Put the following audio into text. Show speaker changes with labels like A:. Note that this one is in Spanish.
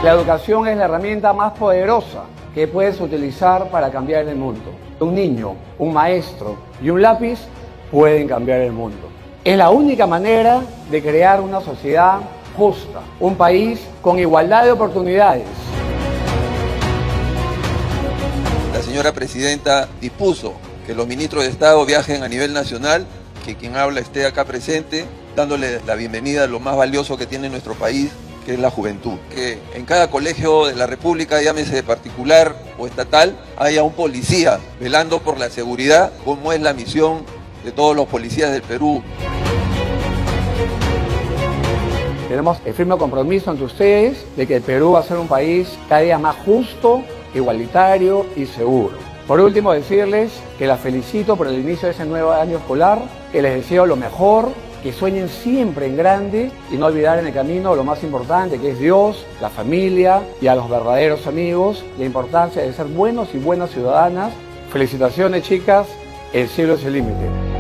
A: La educación es la herramienta más poderosa que puedes utilizar para cambiar el mundo. Un niño, un maestro y un lápiz pueden cambiar el mundo. Es la única manera de crear una sociedad justa, un país con igualdad de oportunidades.
B: La señora presidenta dispuso que los ministros de Estado viajen a nivel nacional, que quien habla esté acá presente, dándole la bienvenida a lo más valioso que tiene nuestro país, que es la juventud. Que en cada colegio de la República, llámese particular o estatal, haya un policía velando por la seguridad, como es la misión de todos los policías del Perú.
A: Tenemos el firme compromiso ante ustedes de que el Perú va a ser un país cada día más justo, igualitario y seguro. Por último, decirles que las felicito por el inicio de ese nuevo año escolar, que les deseo lo mejor, que sueñen siempre en grande y no olvidar en el camino lo más importante, que es Dios, la familia y a los verdaderos amigos, la importancia de ser buenos y buenas ciudadanas. Felicitaciones, chicas, el cielo es el límite.